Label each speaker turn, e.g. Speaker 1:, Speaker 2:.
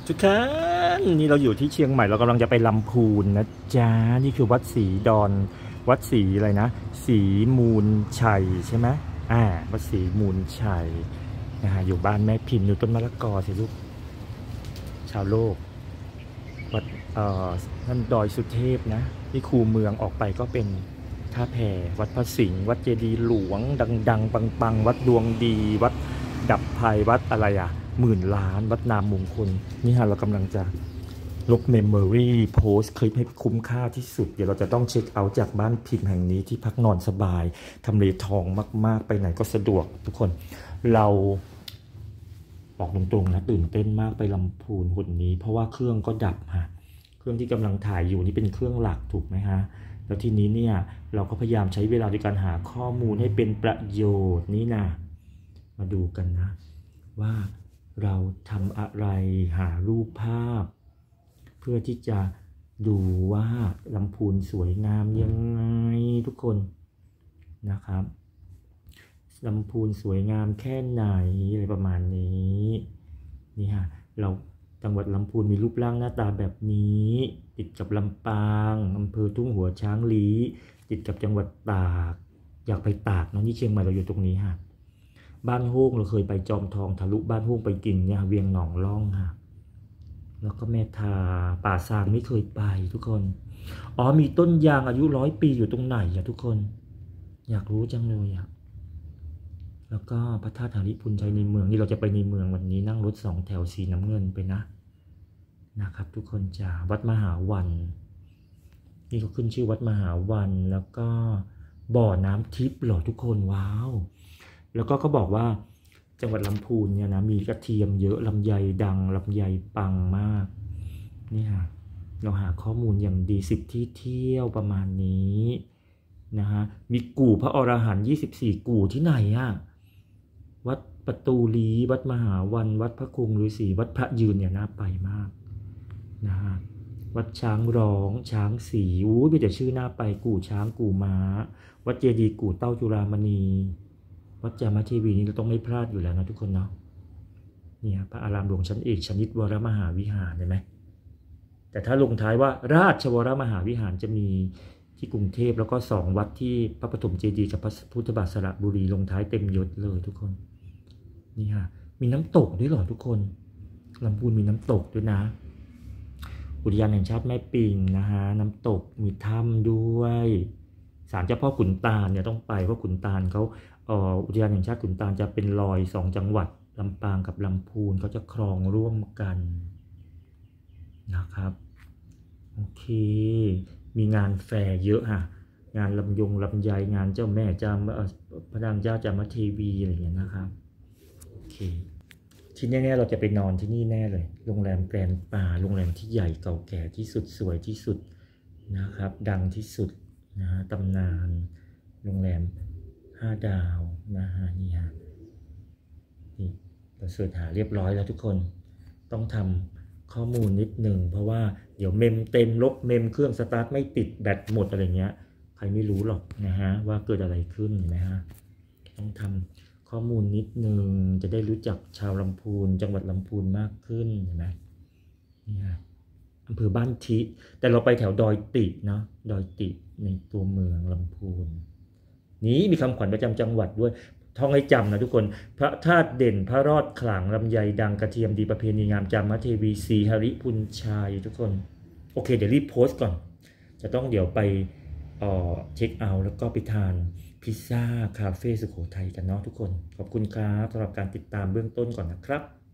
Speaker 1: ทุกท่านนี่เราอยู่ที่เชียงใหม่เรากำลังจะไปลำพูนนะจ๊ะนี่คือวัดศรีดอนวัดศรีอะไรนะศรีมูลชัยใช่ไหมวัดศรีมูลชัยนะฮะอยู่บ้านแม่พิมพ์อยู่ต้นมะละกอสิลูกชาวโลกวัดนั่นดอยสุเทพนะนี่คูเมืองออกไปก็เป็นท่าแพวัดพระสิงห์วัดเจดีย์หลวงดังๆปังๆวัดดวงดีวัดดับภัยวัดอะไร10,000,000วัดนามมงคลนี่ฮะเรากำลังจะลบเมมโมรี่โพสคลิปให้คุ้มค่าที่สุดเดี๋ยวเราจะต้องเช็คเอาท์จากบ้านพิมพ์แห่งนี้ที่พักนอนสบายทำเลทองมากๆไปไหนก็สะดวกทุกคนเราบอกตรงๆนะตื่นเต้นมากไปลำพูนหุ่นนี้เพราะว่าเครื่องก็ดับฮะเครื่องที่กำลังถ่ายอยู่นี่เป็นเครื่องหลักถูกไหมฮะแล้วทีนี้เนี่ยเราก็พยายามใช้เวลาในการหาข้อมูลให้เป็นประโยชน์นี่นะมาดูกันนะว่าเราทำอะไรหารูปภาพเพื่อที่จะดูว่าลำพูนสวยงามยังไงทุกคนนะครับลำพูนสวยงามแค่ไหนอะไรประมาณนี้นี่ฮะเราจังหวัดลำพูนมีรูปร่างหน้าตาแบบนี้ติดกับลำปางอำเภอทุ่งหัวช้างลี้ติดกับจังหวัดตากอยากไปตากเนาะที่เชียงใหม่เราอยู่ตรงนี้ฮะบ้านโฮงเราเคยไปจอมทองทะลุบ้านโฮงไปกินเนี่ยเวียงหนองล่องค่ะแล้วก็แม่ทาป่าซางไม่เคยไปทุกคนมีต้นยางอายุ100 ปีอยู่ตรงไหนทุกคนอยากรู้จังเลยแล้วก็พระธาตุหาริพุนชัยในเมืองนี่เราจะไปในเมืองวันนี้นั่งรถ2 แถวสีน้ำเงินไปนะครับทุกคนจ้าวัดมหาวันนี่ก็ขึ้นชื่อวัดมหาวันแล้วก็บ่อน้ำทิพย์หรอทุกคนว้าวแล้วก็เขาบอกว่าจังหวัดลำพูนเนี่ยนะมีกระเทียมเยอะลำไยดังลำไยปังมากนี่ฮะเราหาข้อมูลอย่างดี10 ที่เที่ยวประมาณนี้นะฮะมีกู่พระอรหันต์24 กู่ที่ไหนวัดประตูลีวัดมหาวันวัดพระคงฤาษีวัดพระยืนเนี่ยน่าไปมากนะฮะวัดช้างร้องช้างสีมีแต่ชื่อน่าไปกู่ช้างกู่ม้าวัดเจดีย์กู่เต้าจุฬามณีวัดจามเทวีนี่เราต้องไม่พลาดอยู่แล้วนะทุกคนเนาะเนี่ยพระอารามหลวงชั้นเอกชนิดวรมหาวิหารเห็นไหมแต่ถ้าลงท้ายว่าราชวรมหาวิหารจะมีที่กรุงเทพแล้วก็2 วัดที่พระปฐมเจดีย์กับพระพุทธบาทสระบุรีลงท้ายเต็มยศเลยทุกคนนี่ฮะมีน้ำตกด้วยเหรอทุกคนลำพูนมีน้ำตกด้วยนะอุทยานแห่งชาติแม่ปิงนะฮะน้ำตกมีถ้ำด้วยศาลเจ้าพ่อขุนตาลเนี่ยต้องไปเพราะขุนตาลเขาอุทยานแห่งชาติขุนตาลจะเป็นรอย2 จังหวัดลำปางกับลำพูนเขาจะครองร่วมกันนะครับโอเคมีงานแฟร์เยอะงานลำไยงานเจ้าแม่พระนางเจ้าจามเทวีอะไรอย่างเงี้ยนะครับโอเคที่แน่ๆเราจะไปนอนที่นี่แน่เลยโรงแรมแกรนด์ป่าโรงแรมที่ใหญ่เก่าแก่ที่สุดสวยที่สุดนะครับดังที่สุดนะฮะตำนานโรงแรม5 ดาวนะฮะนี่ฮะนี่เราเสิร์ชหาเรียบร้อยแล้วทุกคนต้องทำข้อมูลนิดหนึ่งเพราะว่าเดี๋ยวเมมเต็มลบเมมเครื่องสตาร์ทไม่ติดแบตหมดอะไรเงี้ยใครไม่รู้หรอกนะฮะว่าเกิดอะไรขึ้นนะฮะต้องทำข้อมูลนิดหนึ่งจะได้รู้จักชาวลำพูนจังหวัดลำพูนมากขึ้นเห็นไหมนี่ฮะอำเภอบ้านทิแต่เราไปแถวดอยติเนาะดอยติในตัวเมืองลำพูนนี้มีคำขวัญประจำจังหวัดด้วยท่องให้จำนะทุกคนพระธาตุเด่นพระรอดขลังลำไยดังกระเทียมดีประเพณีงามจามเทวีศรีหริพุนชัยทุกคนโอเคเดี๋ยวรีบโพสต์ก่อนจะต้องเดี๋ยวไปเช็คเอาท์แล้วก็ไปทานพิซซ่าคาเฟ่สุโขทัยกันเนาะทุกคนขอบคุณครับสำหรับการติดตามเบื้องต้นก่อนนะครับ